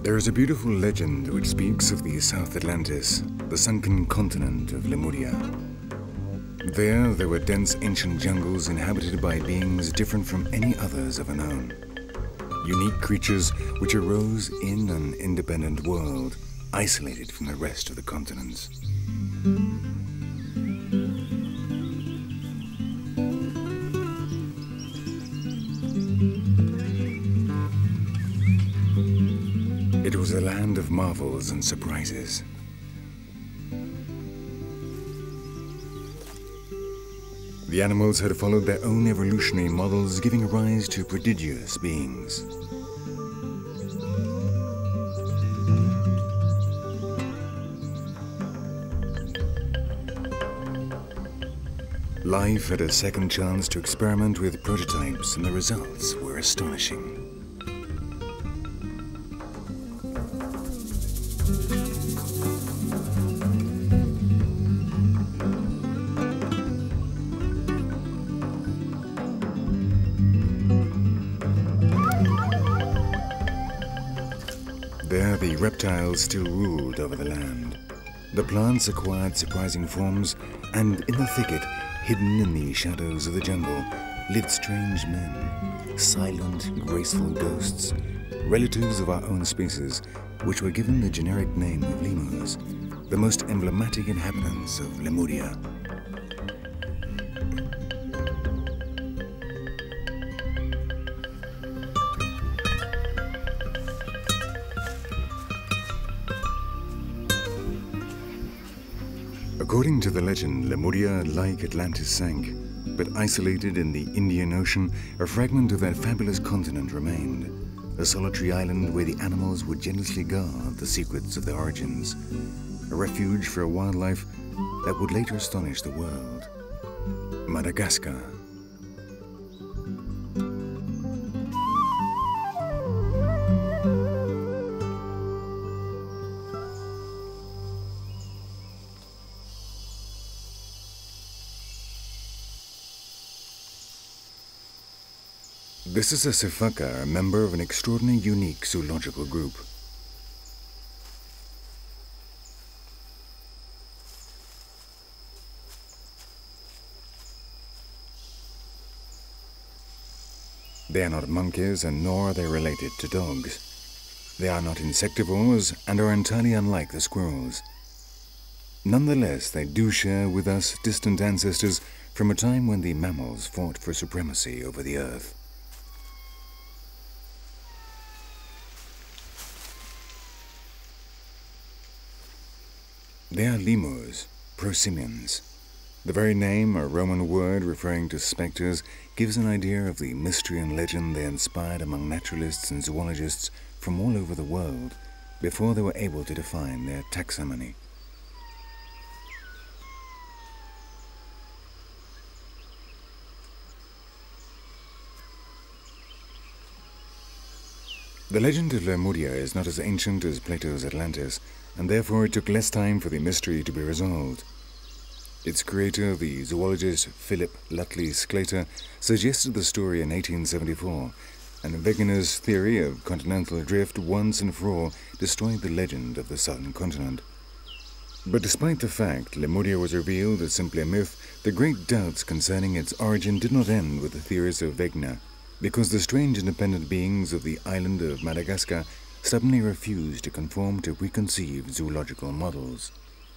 There is a beautiful legend which speaks of the South Atlantis, the sunken continent of Lemuria. There were dense ancient jungles inhabited by beings different from any others ever known. Unique creatures which arose in an independent world, isolated from the rest of the continents. It was a land of marvels and surprises. The animals had followed their own evolutionary models, giving rise to prodigious beings. Life had a second chance to experiment with prototypes, and the results were astonishing. There, the reptiles still ruled over the land. The plants acquired surprising forms, and in the thicket, hidden in the shadows of the jungle, lived strange men, silent, graceful ghosts, relatives of our own species, which were given the generic name of lemurs, the most emblematic inhabitants of Lemuria. According to the legend, Lemuria, like Atlantis, sank, but isolated in the Indian Ocean, a fragment of that fabulous continent remained, a solitary island where the animals would jealously guard the secrets of their origins, a refuge for a wildlife that would later astonish the world. Madagascar. This is a sifaka, a member of an extraordinarily unique zoological group. They are not monkeys, and nor are they related to dogs. They are not insectivores and are entirely unlike the squirrels. Nonetheless, they do share with us distant ancestors from a time when the mammals fought for supremacy over the earth. They are lemurs, pro-simians. The very name, a Roman word referring to specters, gives an idea of the mystery and legend they inspired among naturalists and zoologists from all over the world before they were able to define their taxonomy. The legend of Lemuria is not as ancient as Plato's Atlantis, and therefore it took less time for the mystery to be resolved. Its creator, the zoologist Philip Lutley Sclater, suggested the story in 1874, and Wegener's theory of continental drift once and for all destroyed the legend of the southern continent. But despite the fact Lemuria was revealed as simply a myth, the great doubts concerning its origin did not end with the theories of Wegener, because the strange independent beings of the island of Madagascar stubbornly refused to conform to preconceived zoological models.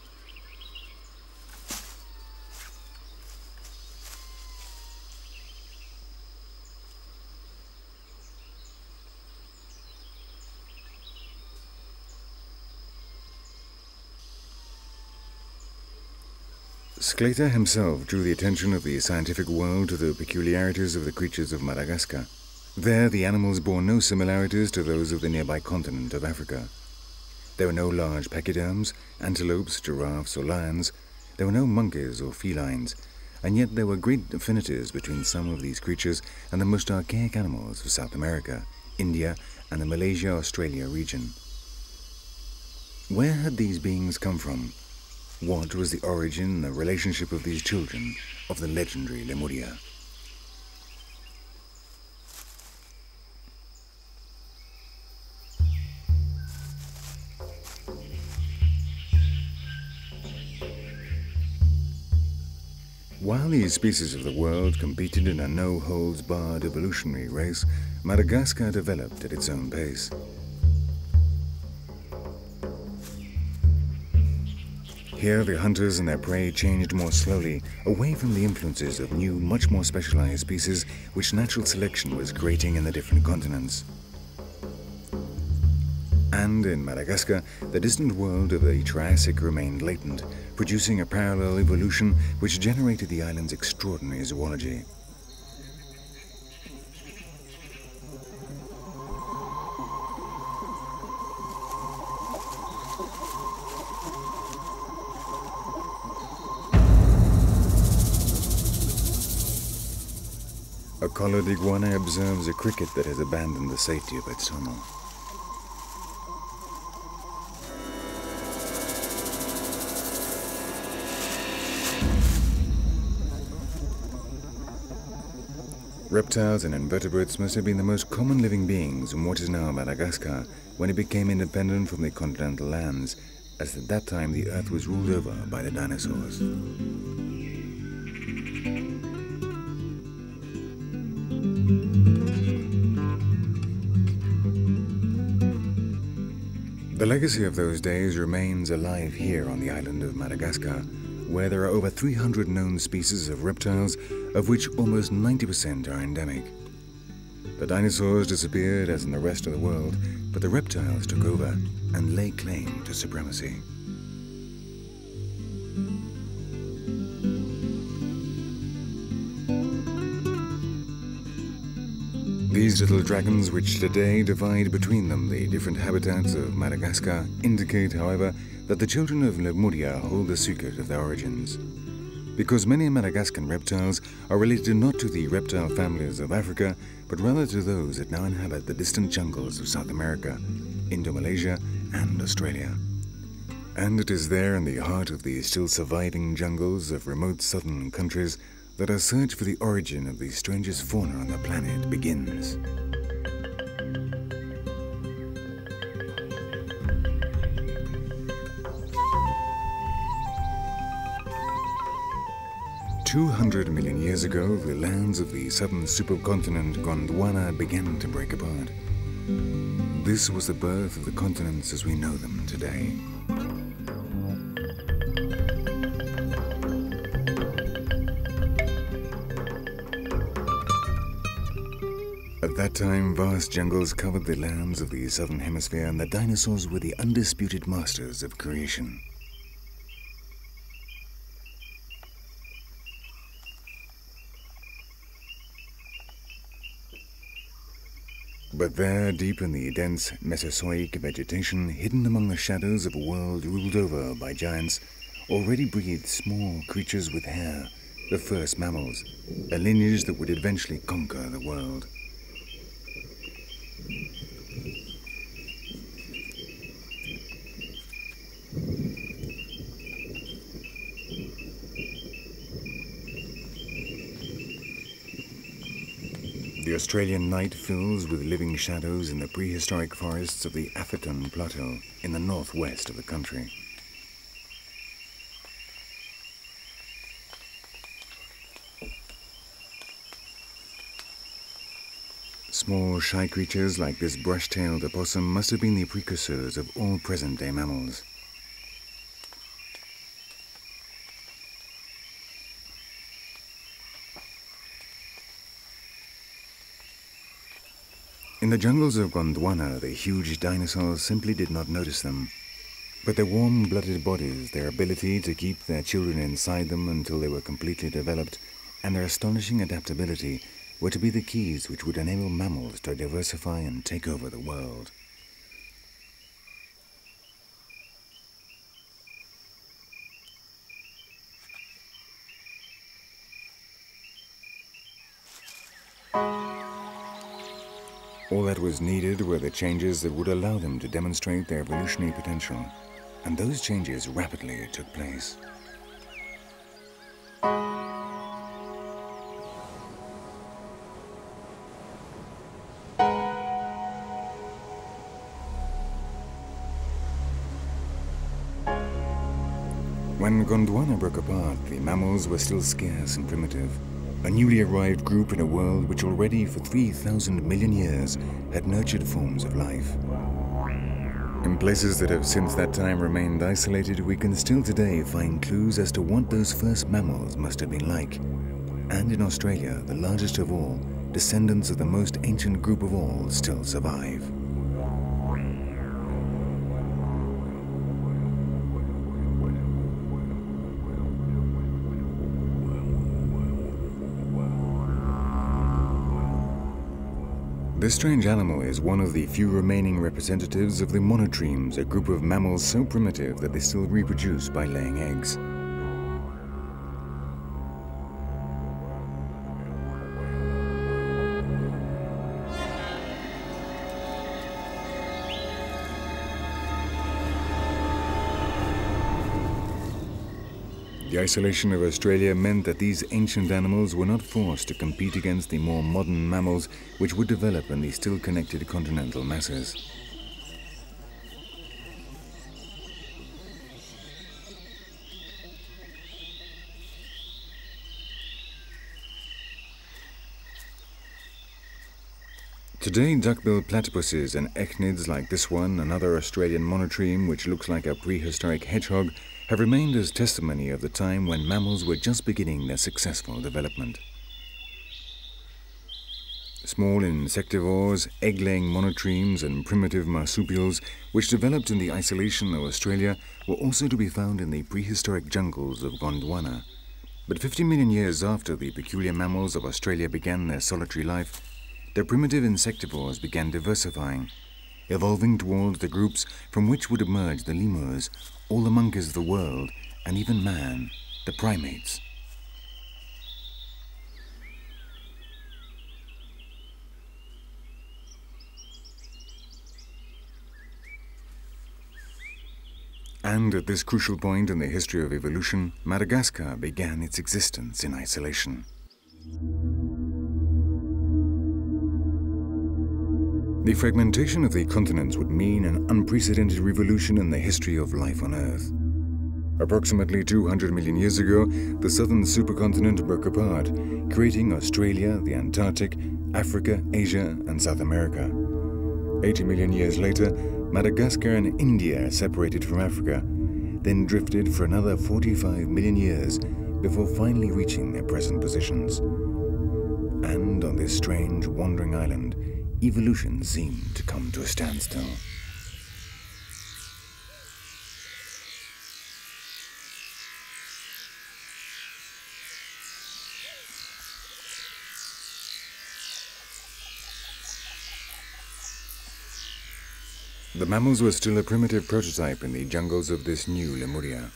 Sclater himself drew the attention of the scientific world to the peculiarities of the creatures of Madagascar. There, the animals bore no similarities to those of the nearby continent of Africa. There were no large pachyderms, antelopes, giraffes, or lions. There were no monkeys or felines, and yet there were great affinities between some of these creatures and the most archaic animals of South America, India, and the Malaysia-Australia region. Where had these beings come from? What was the origin and the relationship of these children of the legendary Lemuria? While these species of the world competed in a no-holds-barred evolutionary race, Madagascar developed at its own pace. Here, the hunters and their prey changed more slowly, away from the influences of new, much more specialized species which natural selection was creating in the different continents. And in Madagascar, the distant world of the Triassic remained latent, producing a parallel evolution which generated the island's extraordinary zoology. A collared iguana observes a cricket that has abandoned the safety of its tunnel. Reptiles and invertebrates must have been the most common living beings in what is now Madagascar when it became independent from the continental lands, as at that time the earth was ruled over by the dinosaurs. The legacy of those days remains alive here on the island of Madagascar, where there are over 300 known species of reptiles, of which almost 90% are endemic. The dinosaurs disappeared as in the rest of the world, but the reptiles took over and laid claim to supremacy. These little dragons, which today divide between them the different habitats of Madagascar, indicate, however, that the children of Lemuria hold the secret of their origins. Because many Madagascan reptiles are related not to the reptile families of Africa, but rather to those that now inhabit the distant jungles of South America, Indo-Malaysia, and Australia. And it is there in the heart of the still surviving jungles of remote southern countries that our search for the origin of the strangest fauna on the planet begins. 200 million years ago, the lands of the southern supercontinent Gondwana began to break apart. This was the birth of the continents as we know them today. At that time, vast jungles covered the lands of the southern hemisphere, and the dinosaurs were the undisputed masters of creation. But there, deep in the dense Mesozoic vegetation, hidden among the shadows of a world ruled over by giants, already breathed small creatures with hair, the first mammals, a lineage that would eventually conquer the world. The Australian night fills with living shadows in the prehistoric forests of the Atherton Plateau in the northwest of the country. Small, shy creatures like this brush-tailed opossum must have been the precursors of all present-day mammals. In the jungles of Gondwana, the huge dinosaurs simply did not notice them. But their warm-blooded bodies, their ability to keep their children inside them until they were completely developed, and their astonishing adaptability were to be the keys which would enable mammals to diversify and take over the world. All that was needed were the changes that would allow them to demonstrate their evolutionary potential, and those changes rapidly took place. When Gondwana broke apart, the mammals were still scarce and primitive, a newly arrived group in a world which already for 3,000 million years had nurtured forms of life. In places that have since that time remained isolated, we can still today find clues as to what those first mammals must have been like. And in Australia, the largest of all, descendants of the most ancient group of all still survive. This strange animal is one of the few remaining representatives of the monotremes, a group of mammals so primitive that they still reproduce by laying eggs. The isolation of Australia meant that these ancient animals were not forced to compete against the more modern mammals which would develop in the still connected continental masses. Today, duck-billed platypuses and echinids like this one, another Australian monotreme which looks like a prehistoric hedgehog, have remained as testimony of the time when mammals were just beginning their successful development. Small insectivores, egg-laying monotremes and primitive marsupials, which developed in the isolation of Australia, were also to be found in the prehistoric jungles of Gondwana. But 50 million years after the peculiar mammals of Australia began their solitary life, their primitive insectivores began diversifying, evolving towards the groups from which would emerge the lemurs, all the monkeys of the world, and even man, the primates. And at this crucial point in the history of evolution, Madagascar began its existence in isolation. The fragmentation of the continents would mean an unprecedented revolution in the history of life on Earth. Approximately 200 million years ago, the southern supercontinent broke apart, creating Australia, the Antarctic, Africa, Asia, and South America. 80 million years later, Madagascar and India separated from Africa, then drifted for another 45 million years before finally reaching their present positions. And on this strange, wandering island, evolution seemed to come to a standstill. The mammals were still a primitive prototype in the jungles of this new Lemuria.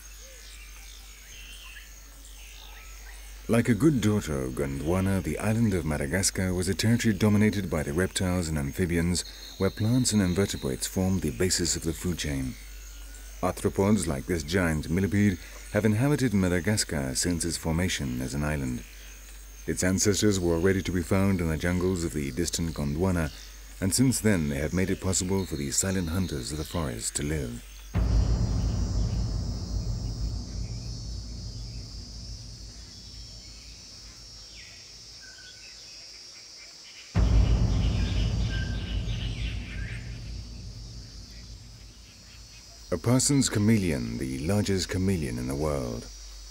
Like a good daughter of Gondwana, the island of Madagascar was a territory dominated by the reptiles and amphibians, where plants and invertebrates formed the basis of the food chain. Arthropods like this giant millipede have inhabited Madagascar since its formation as an island. Its ancestors were already to be found in the jungles of the distant Gondwana, and since then they have made it possible for the silent hunters of the forest to live. A Parsons chameleon, the largest chameleon in the world.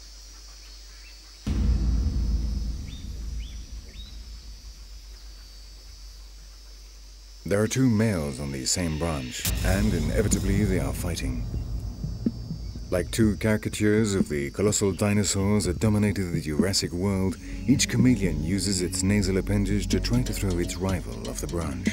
There are two males on the same branch, and inevitably they are fighting. Like two caricatures of the colossal dinosaurs that dominated the Jurassic world, each chameleon uses its nasal appendage to try to throw its rival off the branch.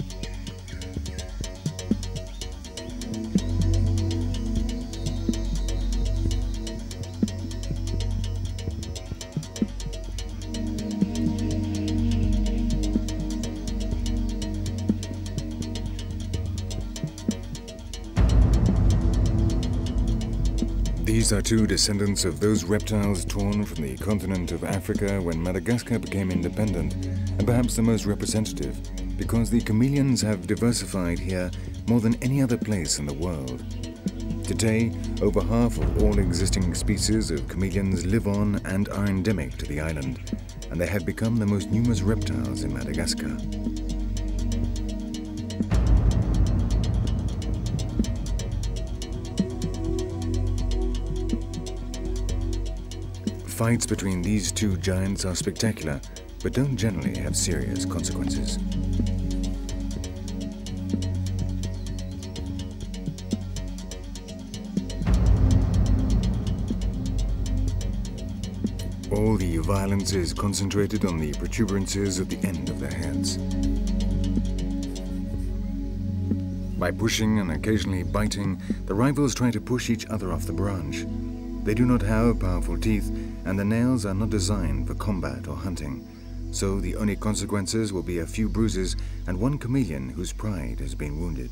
These are two descendants of those reptiles torn from the continent of Africa when Madagascar became independent, and perhaps the most representative, because the chameleons have diversified here more than any other place in the world. Today, over half of all existing species of chameleons live on and are endemic to the island, and they have become the most numerous reptiles in Madagascar. Fights between these two giants are spectacular, but don't generally have serious consequences. All the violence is concentrated on the protuberances at the end of their heads. By pushing and occasionally biting, the rivals try to push each other off the branch. They do not have powerful teeth, and the nails are not designed for combat or hunting, so the only consequences will be a few bruises and one chameleon whose pride has been wounded.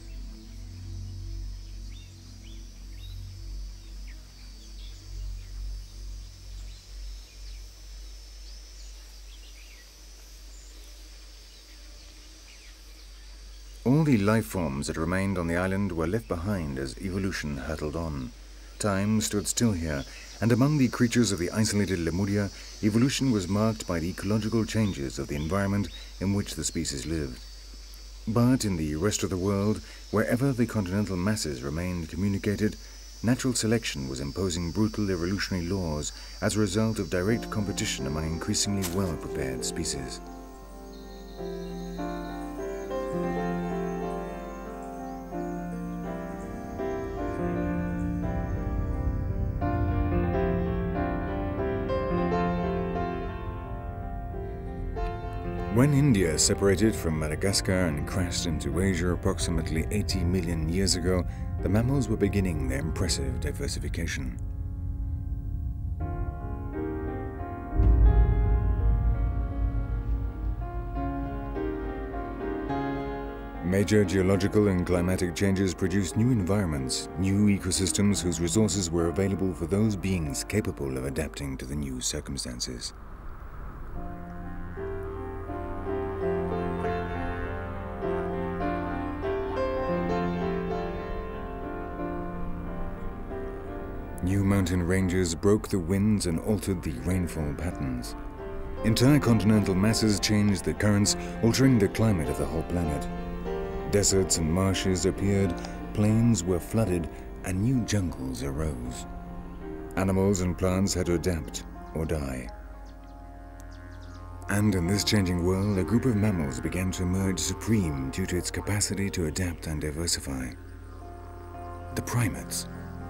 All the life forms that remained on the island were left behind as evolution hurtled on. Time stood still here, and among the creatures of the isolated Lemuria, evolution was marked by the ecological changes of the environment in which the species lived. But in the rest of the world, wherever the continental masses remained communicated, natural selection was imposing brutal evolutionary laws as a result of direct competition among increasingly well-prepared species. When India separated from Madagascar and crashed into Asia approximately 80 million years ago, the mammals were beginning their impressive diversification. Major geological and climatic changes produced new environments, new ecosystems whose resources were available for those beings capable of adapting to the new circumstances. New mountain ranges broke the winds and altered the rainfall patterns. Entire continental masses changed the currents, altering the climate of the whole planet. Deserts and marshes appeared, plains were flooded, and new jungles arose. Animals and plants had to adapt or die. And in this changing world, a group of mammals began to emerge supreme due to its capacity to adapt and diversify. The primates.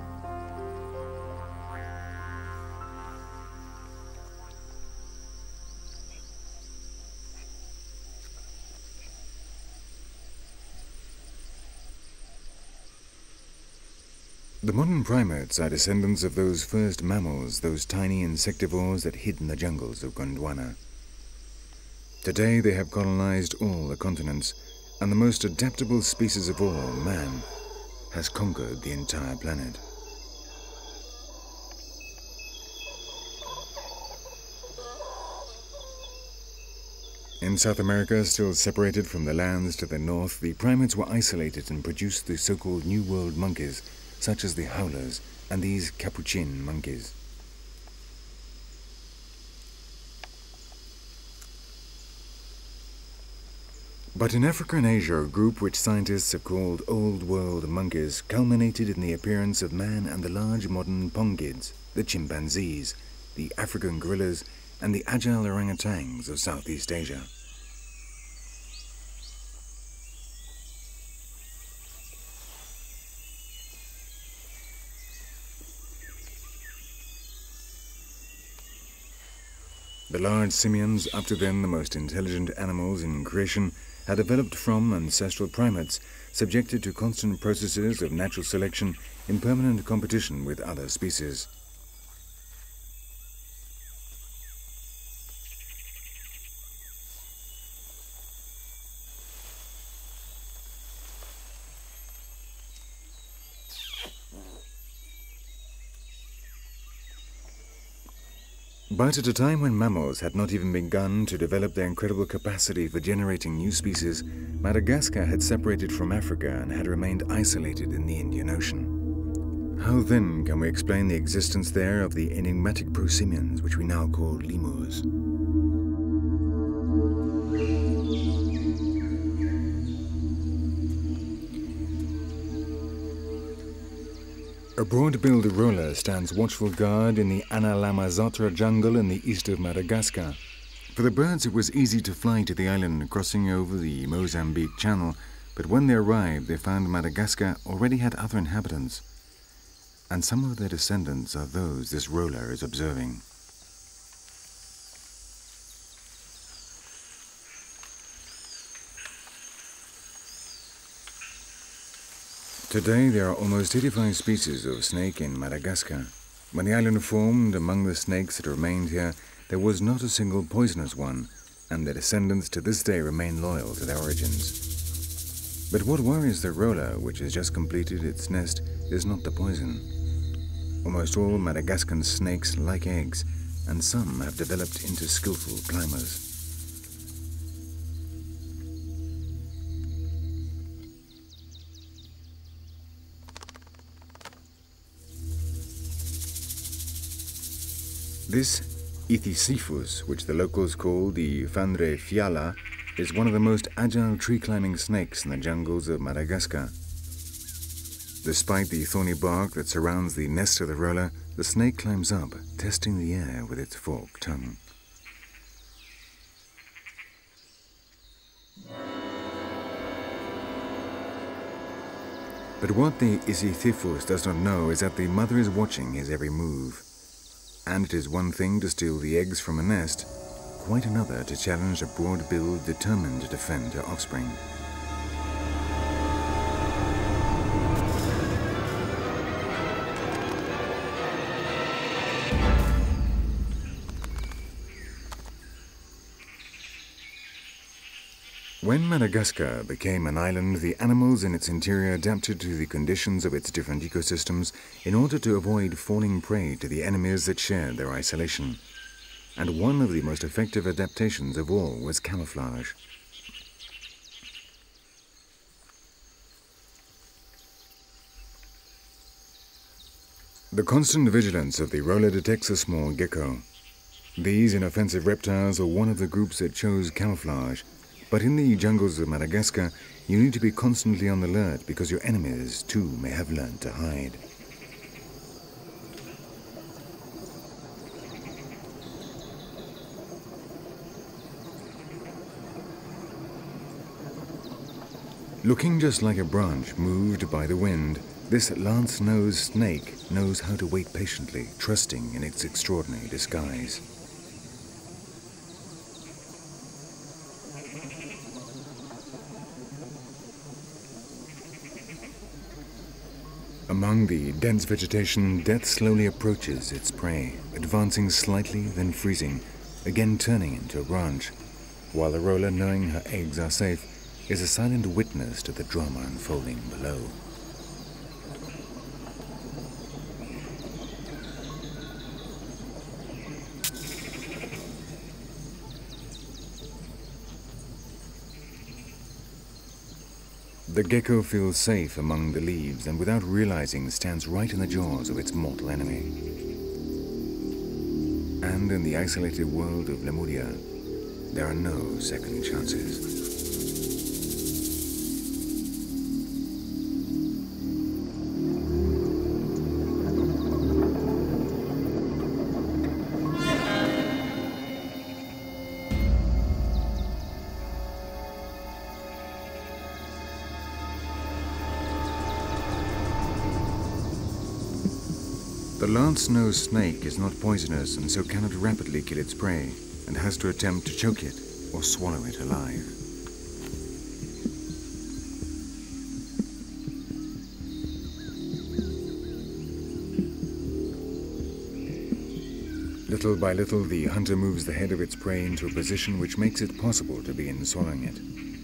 The modern primates are descendants of those first mammals, those tiny insectivores that hid in the jungles of Gondwana. Today they have colonized all the continents, and the most adaptable species of all, man, has conquered the entire planet. In South America, still separated from the lands to the north, the primates were isolated and produced the so-called New World monkeys, such as the howlers and these capuchin monkeys. But in Africa and Asia, a group which scientists have called Old World monkeys culminated in the appearance of man and the large modern pongids, the chimpanzees, the African gorillas, and the agile orangutans of Southeast Asia. The large simians, up to then the most intelligent animals in creation, had developed from ancestral primates, subjected to constant processes of natural selection in permanent competition with other species. But at a time when mammals had not even begun to develop their incredible capacity for generating new species, Madagascar had separated from Africa and had remained isolated in the Indian Ocean. How then can we explain the existence there of the enigmatic pro-simians, which we now call lemurs? A broad-billed roller stands watchful guard in the Analamazatra jungle in the east of Madagascar. For the birds, it was easy to fly to the island, crossing over the Mozambique Channel, but when they arrived, they found Madagascar already had other inhabitants, and some of their descendants are those this roller is observing. Today, there are almost 85 species of snake in Madagascar. When the island formed, among the snakes that remained here, there was not a single poisonous one, and their descendants to this day remain loyal to their origins. But what worries the roller, which has just completed its nest, is not the poison. Almost all Madagascan snakes like eggs, and some have developed into skillful climbers. This Ithisiphus, which the locals call the Fandre Fiala, is one of the most agile tree-climbing snakes in the jungles of Madagascar. Despite the thorny bark that surrounds the nest of the roller, the snake climbs up, testing the air with its forked tongue. But what the Ithisiphus does not know is that the mother is watching his every move. And it is one thing to steal the eggs from a nest, quite another to challenge a broad-billed determined to defend her offspring. When Madagascar became an island, the animals in its interior adapted to the conditions of its different ecosystems in order to avoid falling prey to the enemies that shared their isolation. And one of the most effective adaptations of all was camouflage. The constant vigilance of the roller detects a small gecko. These inoffensive reptiles are one of the groups that chose camouflage. But in the jungles of Madagascar, you need to be constantly on the alert because your enemies, too, may have learned to hide. Looking just like a branch moved by the wind, this lance-nosed snake knows how to wait patiently, trusting in its extraordinary disguise. Among the dense vegetation, death slowly approaches its prey, advancing slightly, then freezing, again turning into a branch, while the roller, knowing her eggs are safe, is a silent witness to the drama unfolding below. The gecko feels safe among the leaves and without realizing stands right in the jaws of its mortal enemy. And in the isolated world of Lemuria, there are no second chances. The lance-nosed snake is not poisonous and so cannot rapidly kill its prey, and has to attempt to choke it or swallow it alive. Little by little, the hunter moves the head of its prey into a position which makes it possible to begin swallowing it.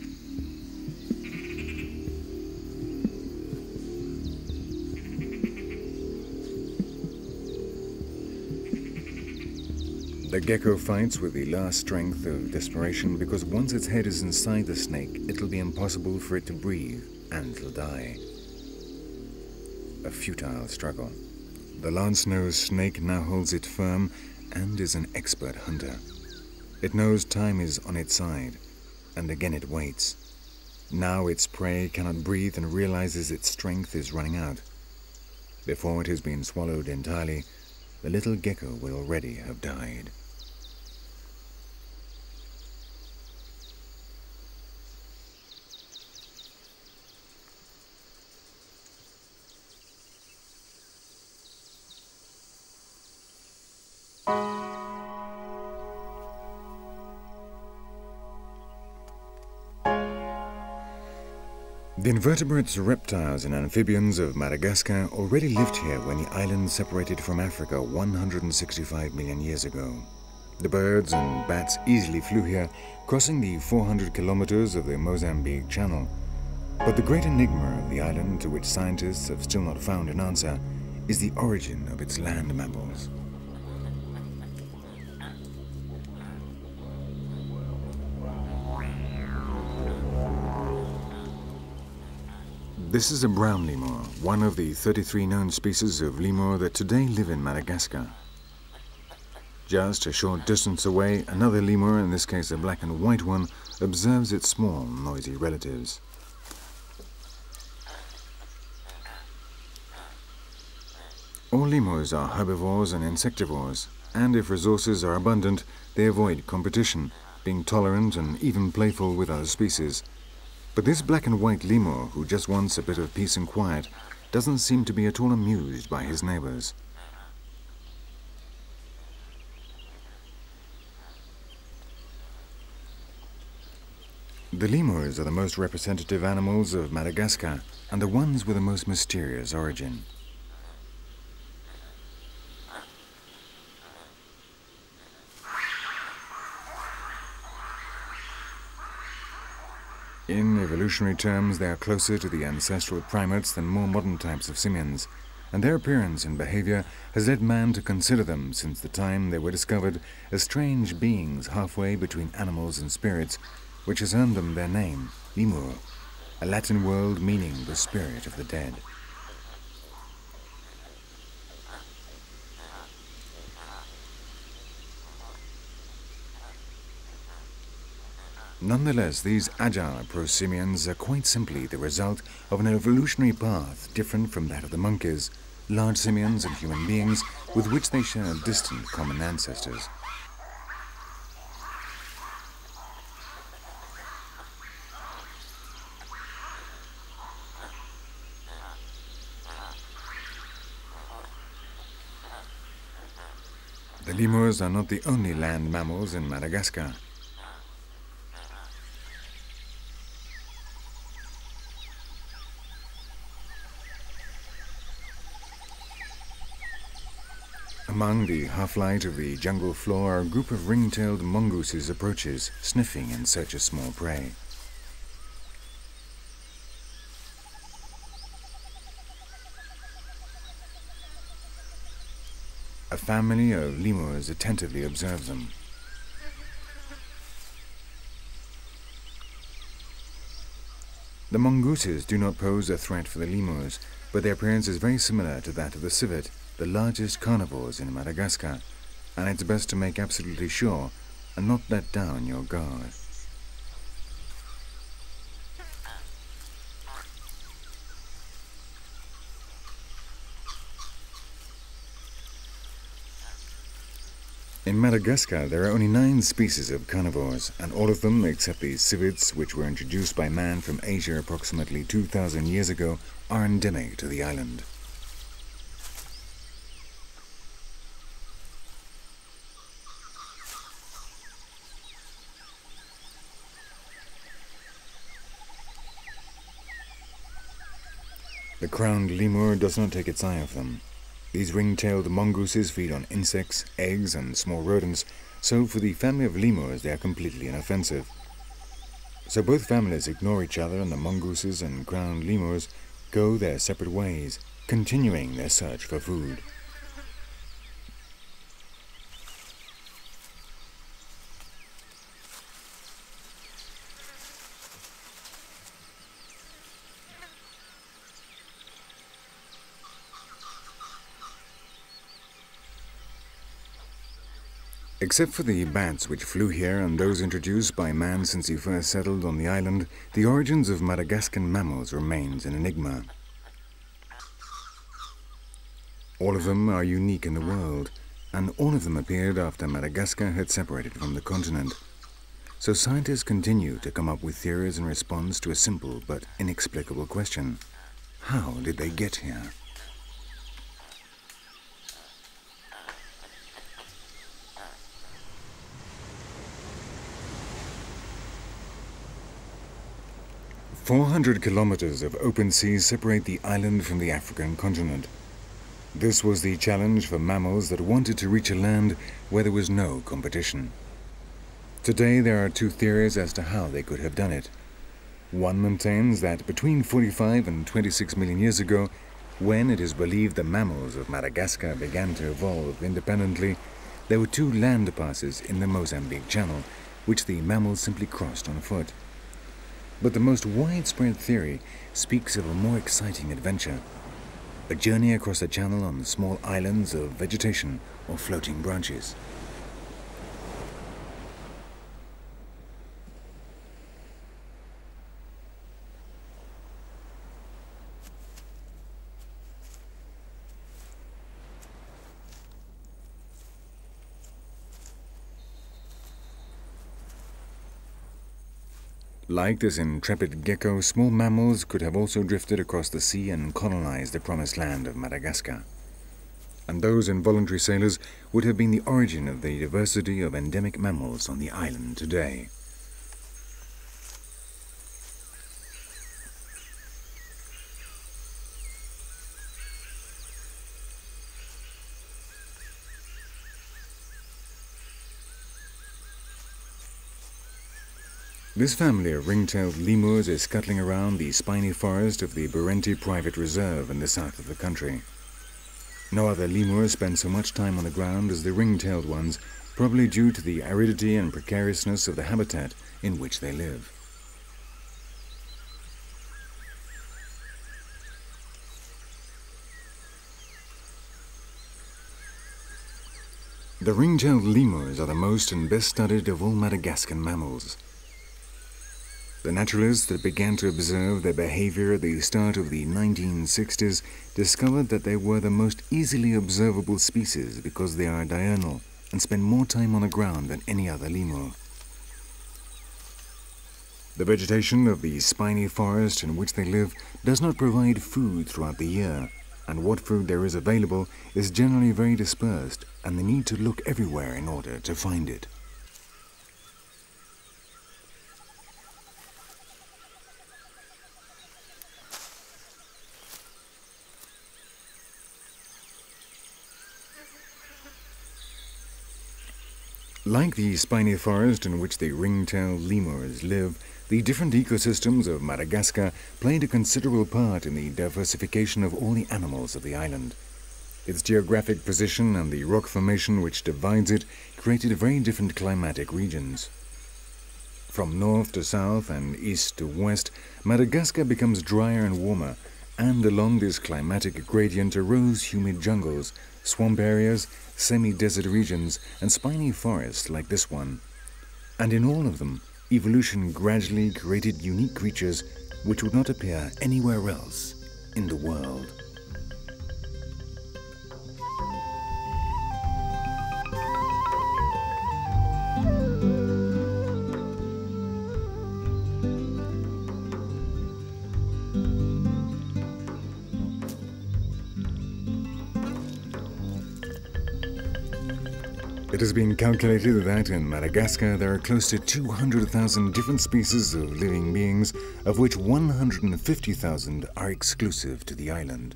The gecko fights with the last strength of desperation because once its head is inside the snake, it'll be impossible for it to breathe and it'll die. a futile struggle. The lance-nosed snake now holds it firm and is an expert hunter. It knows time is on its side, and again it waits. Now its prey cannot breathe and realizes its strength is running out. Before it has been swallowed entirely, the little gecko will already have died. The invertebrates, reptiles and amphibians of Madagascar already lived here when the island separated from Africa 165 million years ago. The birds and bats easily flew here, crossing the 400 kilometers of the Mozambique Channel. But the great enigma of the island, to which scientists have still not found an answer, is the origin of its land mammals. This is a brown lemur, one of the 33 known species of lemur that today live in Madagascar. Just a short distance away, another lemur, in this case a black and white one, observes its small, noisy relatives. All lemurs are herbivores and insectivores, and if resources are abundant, they avoid competition, being tolerant and even playful with other species. But this black and white lemur, who just wants a bit of peace and quiet, doesn't seem to be at all amused by his neighbors. The lemurs are the most representative animals of Madagascar and the ones with the most mysterious origin. In evolutionary terms, they are closer to the ancestral primates than more modern types of simians, and their appearance and behavior has led man to consider them, since the time they were discovered, as strange beings halfway between animals and spirits, which has earned them their name, lemur, a Latin word meaning the spirit of the dead. Nonetheless, these agile pro-simians are quite simply the result of an evolutionary path different from that of the monkeys, large simians and human beings with which they share distant common ancestors. The lemurs are not the only land mammals in Madagascar. Among the half-light of the jungle floor, a group of ring-tailed mongooses approaches, sniffing in search of small prey. A family of lemurs attentively observes them. The mongooses do not pose a threat for the lemurs, but their appearance is very similar to that of the civet, the largest carnivores in Madagascar, and it's best to make absolutely sure and not let down your guard. In Madagascar, there are only 9 species of carnivores, and all of them, except the civets, which were introduced by man from Asia approximately 2,000 years ago, are endemic to the island. The crowned lemur does not take its eye off them. These ring-tailed mongooses feed on insects, eggs, and small rodents, so for the family of lemurs they are completely inoffensive. So both families ignore each other, and the mongooses and crowned lemurs go their separate ways, continuing their search for food. Except for the bats which flew here and those introduced by man since he first settled on the island, the origins of Madagascan mammals remains an enigma. All of them are unique in the world, and all of them appeared after Madagascar had separated from the continent. So scientists continue to come up with theories in response to a simple but inexplicable question. How did they get here? "400 kilometers of open sea separate the island from the African continent. This was the challenge for mammals that wanted to reach a land where there was no competition. Today there are two theories as to how they could have done it. One maintains that between 45 and 26 million years ago, when it is believed the mammals of Madagascar began to evolve independently, there were two land passes in the Mozambique Channel, which the mammals simply crossed on foot. But the most widespread theory speaks of a more exciting adventure, a journey across the channel on small islands of vegetation or floating branches. Like this intrepid gecko, small mammals could have also drifted across the sea and colonized the promised land of Madagascar. And those involuntary sailors would have been the origin of the diversity of endemic mammals on the island today. This family of ring-tailed lemurs is scuttling around the spiny forest of the Burenti Private Reserve in the south of the country. No other lemurs spend so much time on the ground as the ring-tailed ones, probably due to the aridity and precariousness of the habitat in which they live. The ring-tailed lemurs are the most and best studied of all Madagascan mammals. The naturalists that began to observe their behavior at the start of the 1960s discovered that they were the most easily observable species because they are diurnal and spend more time on the ground than any other lemur. The vegetation of the spiny forest in which they live does not provide food throughout the year, and what food there is available is generally very dispersed, and they need to look everywhere in order to find it. Like the spiny forest in which the ring-tailed lemurs live, the different ecosystems of Madagascar played a considerable part in the diversification of all the animals of the island. Its geographic position and the rock formation which divides it created very different climatic regions. From north to south and east to west, Madagascar becomes drier and warmer, and along this climatic gradient arose humid jungles, swamp areas, semi-desert regions, and spiny forests like this one. And in all of them, evolution gradually created unique creatures which would not appear anywhere else in the world. It has been calculated that in Madagascar there are close to 200,000 different species of living beings, of which 150,000 are exclusive to the island.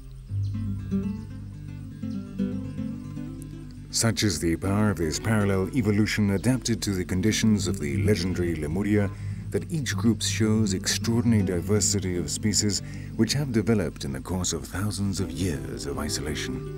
Such is the power of this parallel evolution adapted to the conditions of the legendary Lemuria that each group shows extraordinary diversity of species which have developed in the course of thousands of years of isolation.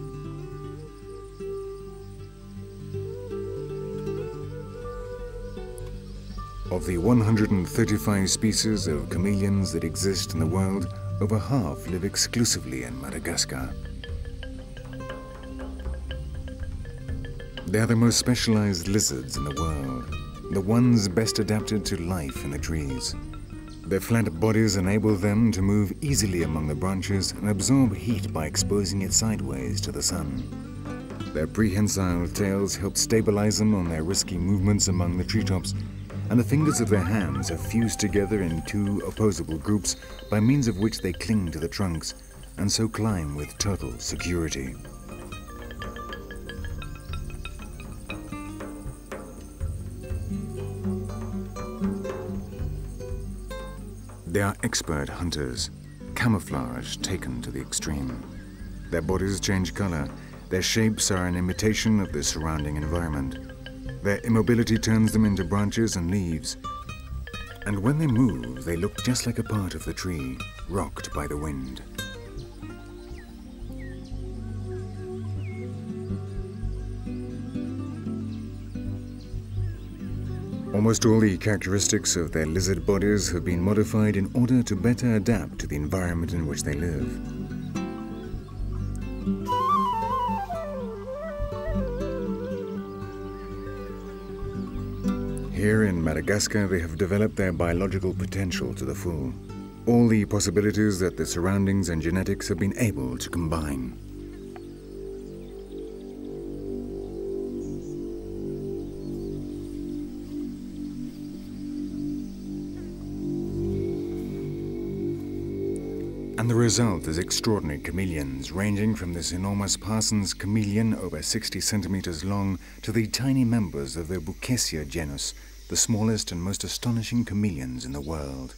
Of the 135 species of chameleons that exist in the world, over half live exclusively in Madagascar. They are the most specialized lizards in the world, the ones best adapted to life in the trees. Their flat bodies enable them to move easily among the branches and absorb heat by exposing it sideways to the sun. Their prehensile tails help stabilize them on their risky movements among the treetops, and the fingers of their hands are fused together in two opposable groups by means of which they cling to the trunks and so climb with total security. They are expert hunters, camouflage taken to the extreme. Their bodies change color, their shapes are an imitation of the surrounding environment. Their immobility turns them into branches and leaves. And when they move, they look just like a part of the tree, rocked by the wind. Almost all the characteristics of their lizard bodies have been modified in order to better adapt to the environment in which they live. Here in Madagascar, they have developed their biological potential to the full. All the possibilities that the surroundings and genetics have been able to combine. And the result is extraordinary chameleons, ranging from this enormous Parsons chameleon over 60 centimeters long to the tiny members of the Buccasia genus, the smallest and most astonishing chameleons in the world.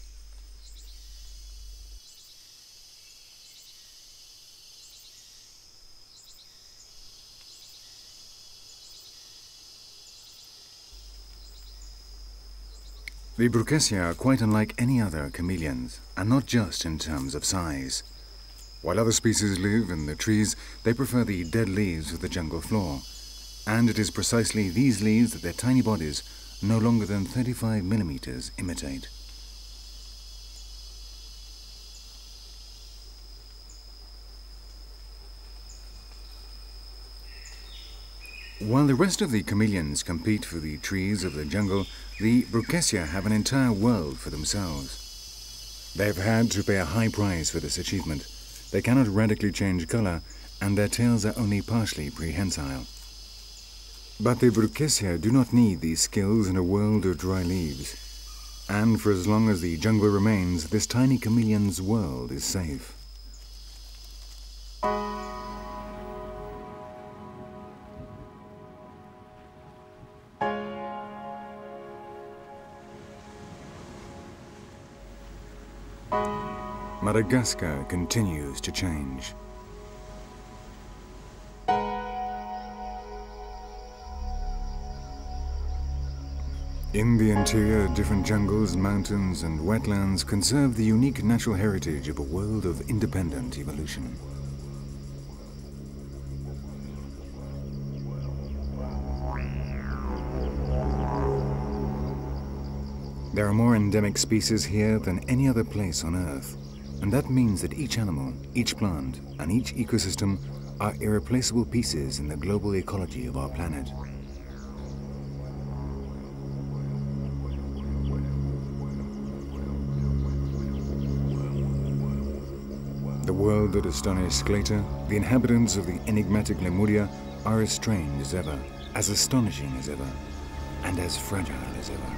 The Buccasia are quite unlike any other chameleons, and not just in terms of size. While other species live in the trees, they prefer the dead leaves of the jungle floor. And it is precisely these leaves that their tiny bodies, no longer than 35 millimeters, imitate. While the rest of the chameleons compete for the trees of the jungle, the Buccasia have an entire world for themselves. They have had to pay a high price for this achievement. They cannot radically change color, and their tails are only partially prehensile. But the Buccasia do not need these skills in a world of dry leaves. And for as long as the jungle remains, this tiny chameleon's world is safe. Madagascar continues to change. In the interior, different jungles, mountains, and wetlands conserve the unique natural heritage of a world of independent evolution. There are more endemic species here than any other place on Earth, and that means that each animal, each plant, and each ecosystem are irreplaceable pieces in the global ecology of our planet. The world that astonished Sclater, the inhabitants of the enigmatic Lemuria, are as strange as ever, as astonishing as ever, and as fragile as ever.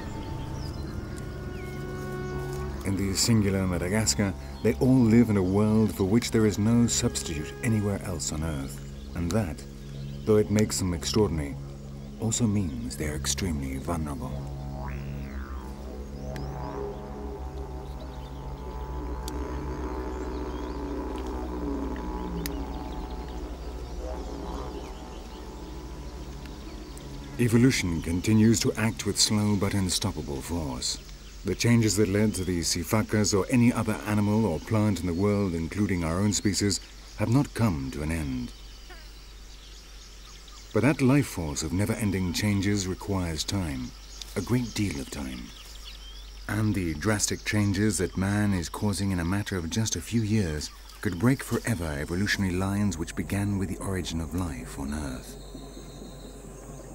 In the singular Madagascar, they all live in a world for which there is no substitute anywhere else on Earth, and that, though it makes them extraordinary, also means they are extremely vulnerable. Evolution continues to act with slow but unstoppable force. The changes that led to the sifakas or any other animal or plant in the world, including our own species, have not come to an end. But that life force of never-ending changes requires time, a great deal of time. And the drastic changes that man is causing in a matter of just a few years could break forever evolutionary lines which began with the origin of life on Earth.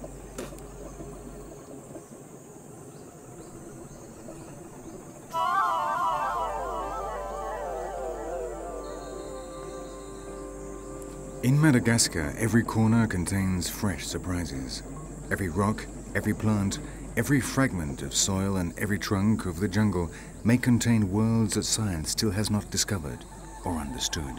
In Madagascar, every corner contains fresh surprises. Every rock, every plant, every fragment of soil and every trunk of the jungle may contain worlds that science still has not discovered or understood.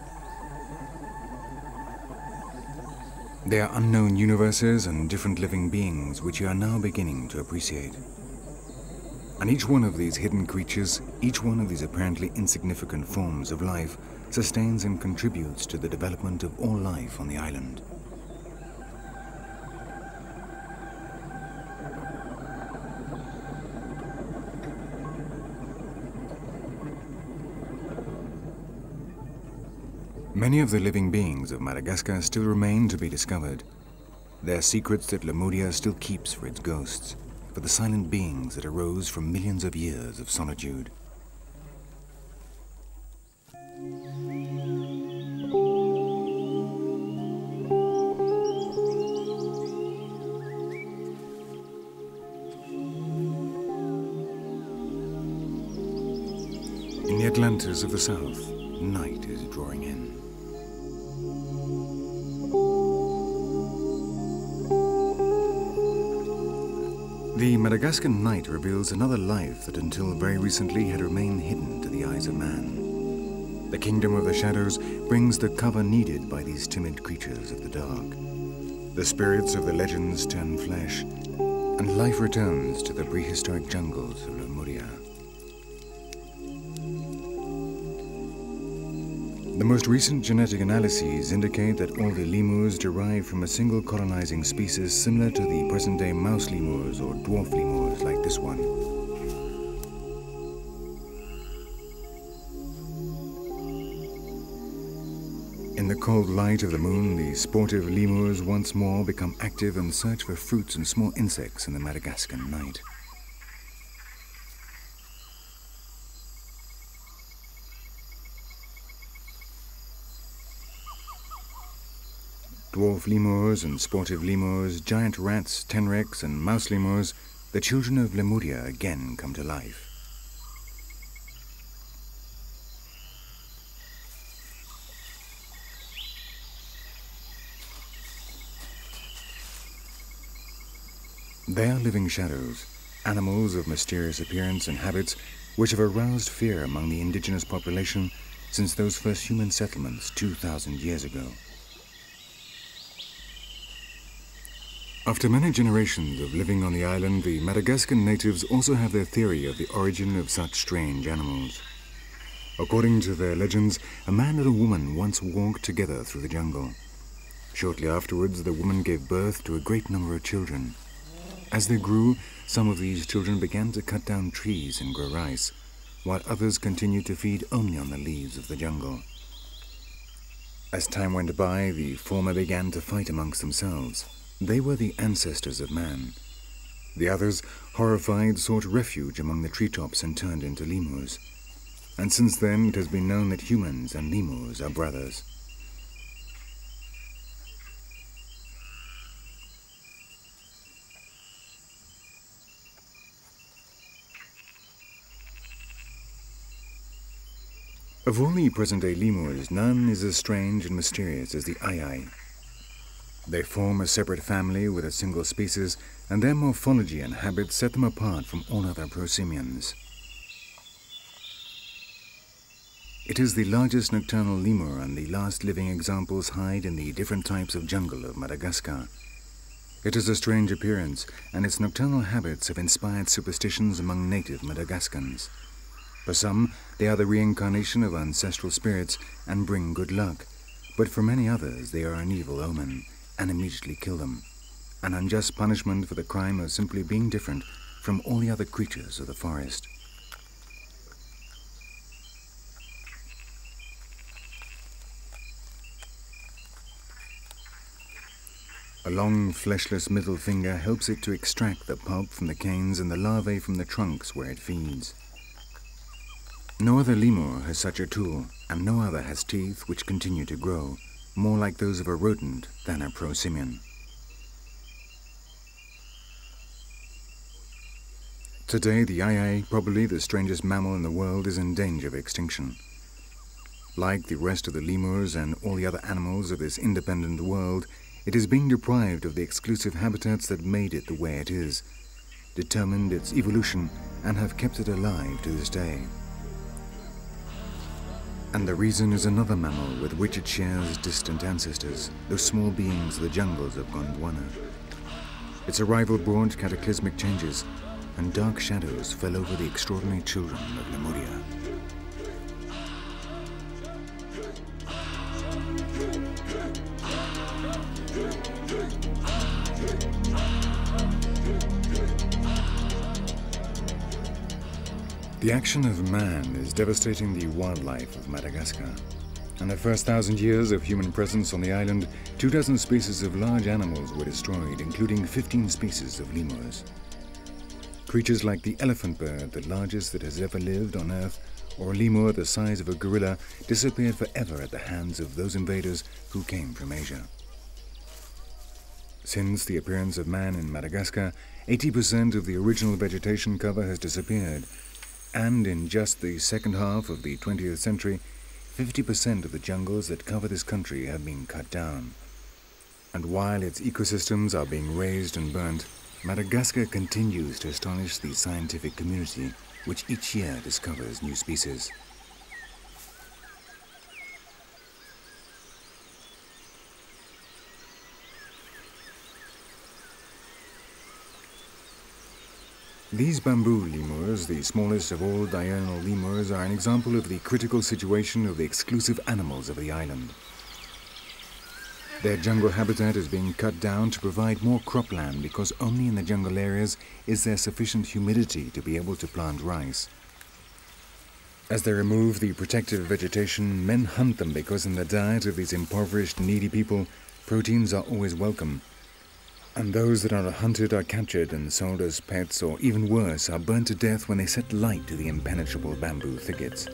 They are unknown universes and different living beings which you are now beginning to appreciate. And each one of these hidden creatures, each one of these apparently insignificant forms of life, sustains and contributes to the development of all life on the island. Many of the living beings of Madagascar still remain to be discovered. They are secrets that Lemuria still keeps for its ghosts, for the silent beings that arose from millions of years of solitude. In the Atlantis of the South, night is drawing in. The Madagascar night reveals another life that until very recently had remained hidden to the eyes of man. The kingdom of the shadows brings the cover needed by these timid creatures of the dark. The spirits of the legends turn flesh, and life returns to the prehistoric jungles of Lemuria. The most recent genetic analyses indicate that all the lemurs derive from a single colonizing species similar to the present-day mouse lemurs or dwarf lemurs like this one. In the cold light of the moon, the sportive lemurs once more become active and search for fruits and small insects in the Madagascar night. Dwarf lemurs and sportive lemurs, giant rats, tenrecs and mouse lemurs, the children of Lemuria again come to life. They are living shadows, animals of mysterious appearance and habits which have aroused fear among the indigenous population since those first human settlements 2,000 years ago. After many generations of living on the island, the Madagascar natives also have their theory of the origin of such strange animals. According to their legends, a man and a woman once walked together through the jungle. Shortly afterwards, the woman gave birth to a great number of children. As they grew, some of these children began to cut down trees and grow rice, while others continued to feed only on the leaves of the jungle. As time went by, the former began to fight amongst themselves. They were the ancestors of man. The others, horrified, sought refuge among the treetops and turned into lemurs. And since then, it has been known that humans and lemurs are brothers. Of all the present-day lemurs, none is as strange and mysterious as the ai. They form a separate family with a single species, and their morphology and habits set them apart from all other pro-simians. It is the largest nocturnal lemur, and the last living examples hide in the different types of jungle of Madagascar. It has a strange appearance, and its nocturnal habits have inspired superstitions among native Madagascans. For some, they are the reincarnation of ancestral spirits and bring good luck, but for many others they are an evil omen and immediately kill them, an unjust punishment for the crime of simply being different from all the other creatures of the forest. A long, fleshless middle finger helps it to extract the pulp from the canes and the larvae from the trunks where it feeds. No other lemur has such a tool, and no other has teeth which continue to grow, more like those of a rodent than a pro-simian. Today, the ai, probably the strangest mammal in the world, is in danger of extinction. Like the rest of the lemurs and all the other animals of this independent world, it is being deprived of the exclusive habitats that made it the way it is, determined its evolution, and have kept it alive to this day. And the reason is another mammal with which it shares distant ancestors, those small beings of the jungles of Gondwana. Its arrival brought cataclysmic changes, and dark shadows fell over the extraordinary children of Lemuria. The action of man is devastating the wildlife of Madagascar. In the first 1,000 years of human presence on the island, 24 species of large animals were destroyed, including 15 species of lemurs. Creatures like the elephant bird, the largest that has ever lived on Earth, or a lemur the size of a gorilla, disappeared forever at the hands of those invaders who came from Asia. Since the appearance of man in Madagascar, 80% of the original vegetation cover has disappeared, and in just the second half of the 20th century, 50% of the jungles that cover this country have been cut down. And while its ecosystems are being razed and burnt, Madagascar continues to astonish the scientific community, which each year discovers new species. These bamboo lemurs, the smallest of all diurnal lemurs, are an example of the critical situation of the exclusive animals of the island. Their jungle habitat is being cut down to provide more cropland because only in the jungle areas is there sufficient humidity to be able to plant rice. As they remove the protective vegetation, men hunt them because in the diet of these impoverished, needy people, proteins are always welcome. And those that are hunted are captured and sold as pets, or even worse, are burnt to death when they set light to the impenetrable bamboo thickets.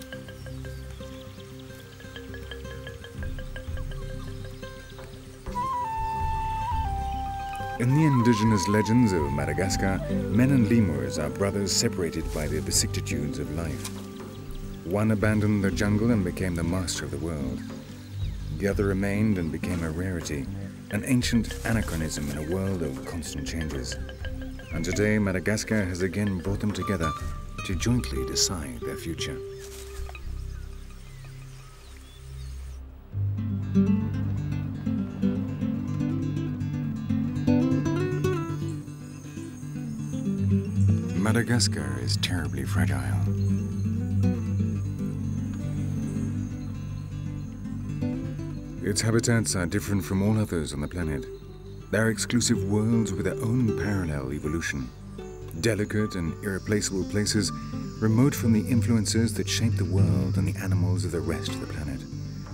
In the indigenous legends of Madagascar, men and lemurs are brothers separated by the vicissitudes of life. One abandoned the jungle and became the master of the world. The other remained and became a rarity, an ancient anachronism in a world of constant changes. And today, Madagascar has again brought them together to jointly decide their future. Madagascar is terribly fragile. Its habitats are different from all others on the planet. They are exclusive worlds with their own parallel evolution. Delicate and irreplaceable places, remote from the influences that shape the world and the animals of the rest of the planet.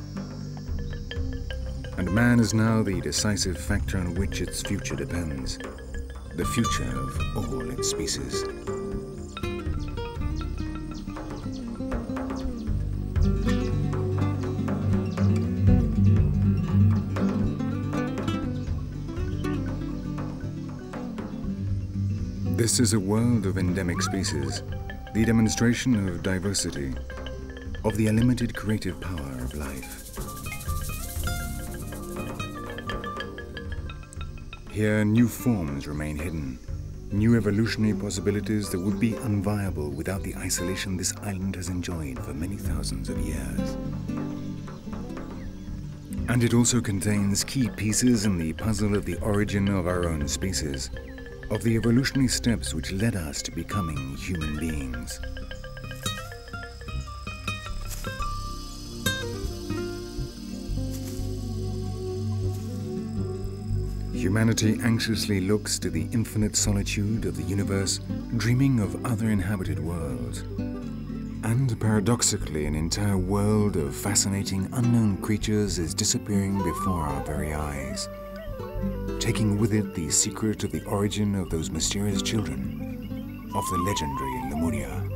And man is now the decisive factor on which its future depends. The future of all its species. This is a world of endemic species, the demonstration of diversity, of the unlimited creative power of life. Here, new forms remain hidden, new evolutionary possibilities that would be unviable without the isolation this island has enjoyed for many thousands of years. And it also contains key pieces in the puzzle of the origin of our own species, of the evolutionary steps which led us to becoming human beings. Humanity anxiously looks to the infinite solitude of the universe, dreaming of other inhabited worlds. And paradoxically, an entire world of fascinating unknown creatures is disappearing before our very eyes, taking with it the secret of the origin of those mysterious children of the legendary Lemuria.